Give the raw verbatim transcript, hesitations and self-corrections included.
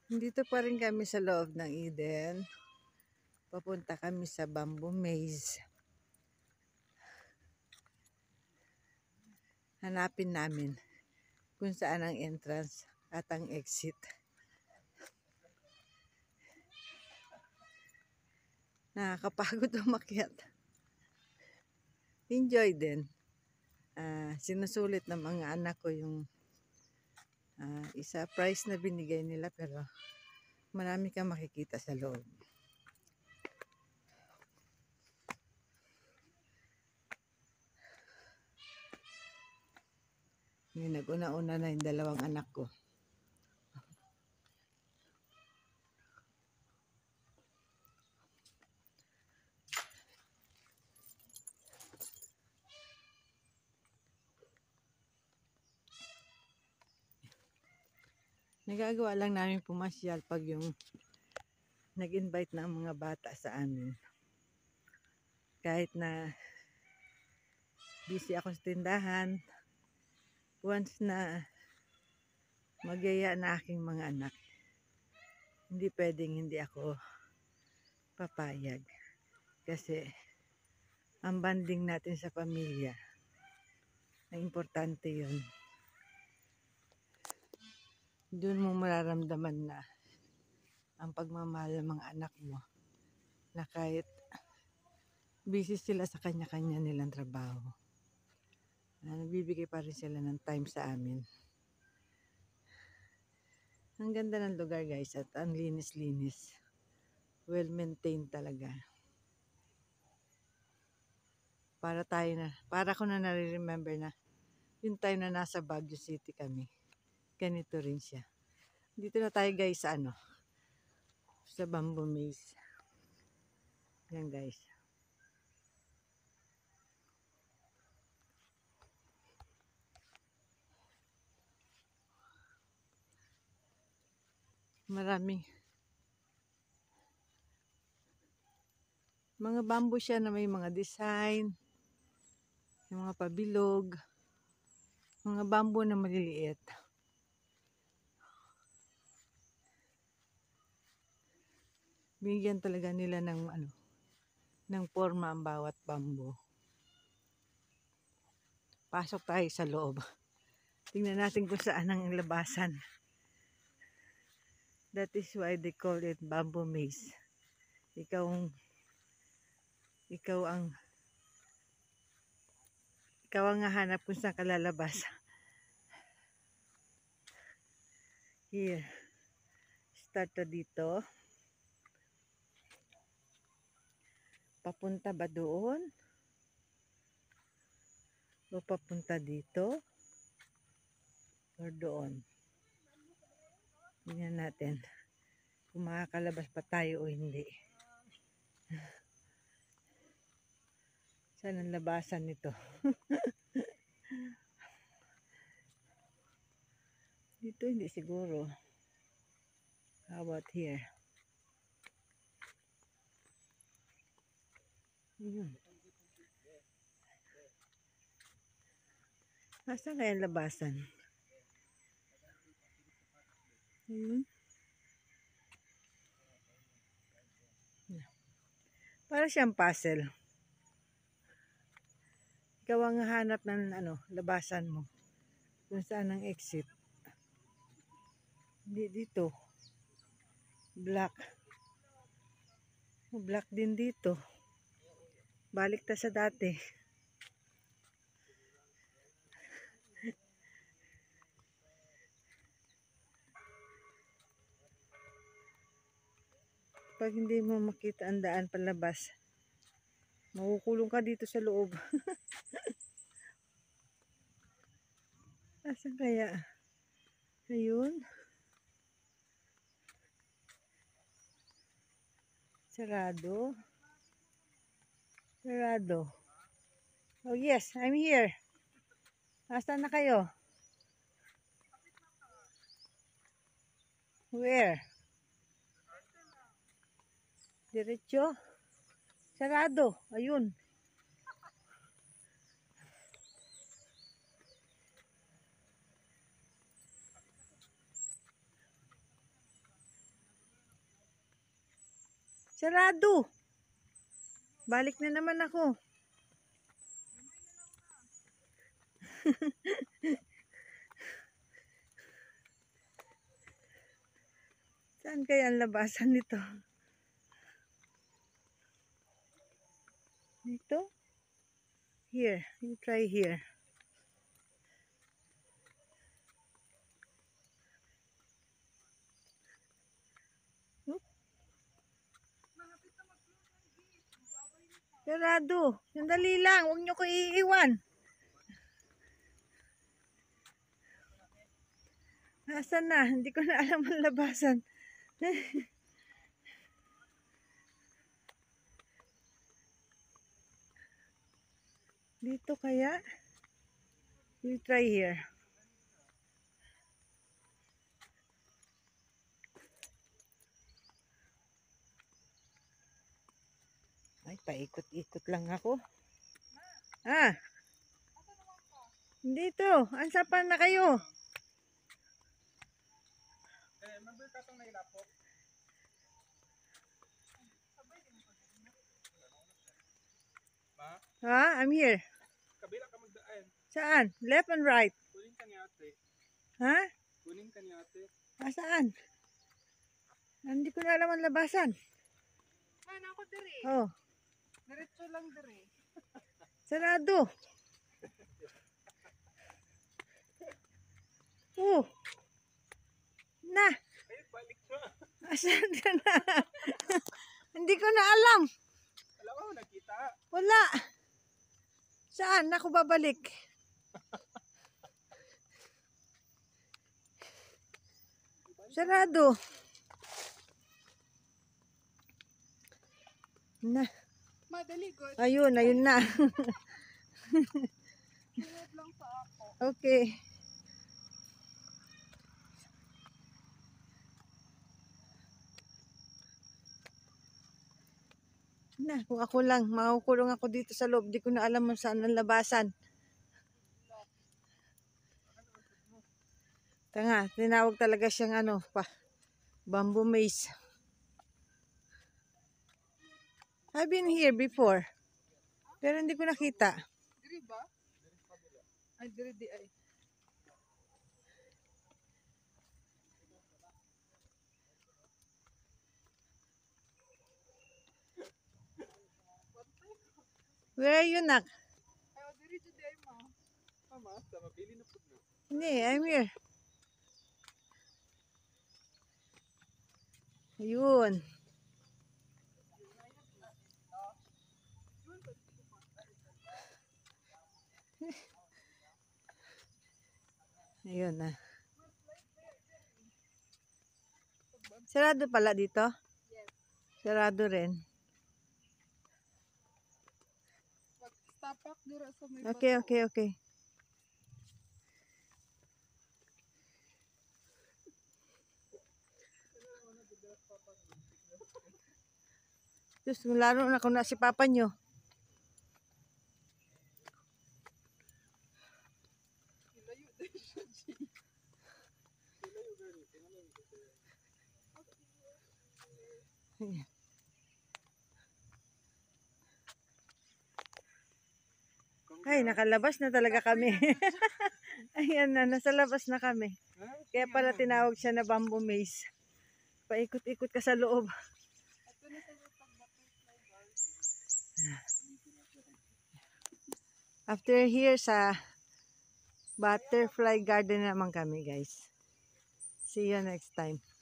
Dito pa rin kami sa loob ng Eden. Papunta kami sa Bamboo Maze. Hanapin namin kung saan ang entrance at ang exit. Nakakapagod umakyat. Enjoy din. Uh, sinusulit ng mga anak ko yung uh, isa price na binigay nila, pero marami kang makikita sa loob. May nag-una-una na yung dalawang anak ko. Nagagawa lang namin pumasyal pag yung nag-invite ng mga bata sa amin. Kahit na busy ako sa tindahan, once na magyaya na aking mga anak, hindi pwedeng hindi ako papayag. Kasi ang banding natin sa pamilya ay importante yun. Doon mo mararamdaman na ang pagmamahal ng mga anak mo, na kahit busy sila sa kanya-kanya nilang trabaho, na nagbibigay pa rin sila ng time sa amin. Ang ganda ng lugar, guys, at ang linis-linis. Well maintained talaga. Para tayo na, para ko na nare-remember na yung time na nasa Baguio City kami. Ganito rin siya. Dito na tayo, guys, sa ano, sa Bamboo Maze. Yan, guys. Maraming mga bamboo siya na may mga design, yung mga pabilog, mga bamboo na maliliit. Bigyan talaga nila ng ano, ng forma ang bawat bamboo. Pasok tayo sa loob. Tingnan natin kung saan ang labasan. That is why they call it Bamboo Maze. Ikaw ikaw ang ikaw ang hahanap kung saan ka lalabas. Here. Start to dito. Papunta ba doon? O papunta dito? Or doon? Tingnan natin kung makakalabas pa tayo o hindi. Saan ang labasan nito? Dito hindi siguro. How about here? Ayun. Nasaan kaya ang labasan? Ayun. Para siyang puzzle. Ikaw ang hanap ng ano, labasan mo. Kung saan ang exit. Hindi dito. Black. Black din dito. Balik ta sa dati. Pag hindi mo makita ang daan palabas, makukulong ka dito sa loob. Asan kaya? Ayun. Sarado. Sarado. Oh yes, I'm here. Asan na kayo? Where? Diretso. Sarado. Ayun. Sarado. Balik na naman ako. Saan kaya ang labasan nito? Dito? Here. You try here. Sarado. Sandali lang. Huwag niyo ko iiwan. Nasaan na? Hindi ko na alam ang labasan. Dito kaya? You try here. Ay, paikot-ikot lang ako. Ah. Dito. Ansapan na kayo. Eh, mabel ka itong nailapok. Ma? Ha? I'm here. Kabila ka magdaan. Saan? Left and right. Kunin ka ni ate. Ha? Kunin ka ni ate. Ah, saan? Hindi ko na alam ang labasan. Man, ako dire. Oh. Diretso lang dire. Sarado. Oh. Na. Ay, balik ka. Asan ka na? Hindi ko na alam. Alam mo, nakita. Wala. Saan? Ako babalik. Sarado. Na. Madali, good. Ayun, ayun na. Sunod lang sa ako. Okay. Na, kung ako lang, makukulong ako dito sa loob. Di ko na alam kung saan ang labasan. Tanga, tinawag talaga siyang ano, pa, bamboo maze. I've been here before. Pero hindi ko nakita. Dire ba? Ay, dire di ay. Where are you, Nak? Ay, o, dire di ay ma. Mama, sa mabili na po na. Hindi, I'm here. Ayun. Ayun na. Sarado pala dito? Yes. Sarado rin. Pag-stapak dira sa may Okay, bato. okay, okay. Diyos, lalo na kung na si papa nyo. Ilayo din siya, G. Ilayo gani, tingnan mo. Ayan. Ay, nakalabas na talaga kami. Ayan na, nasa labas na kami. Kaya pala tinawag siya na bamboo maze. Paikot-ikot ka sa loob. Ito na sa may pag-butterfly garden. After here sa butterfly garden naman kami, guys. See you next time.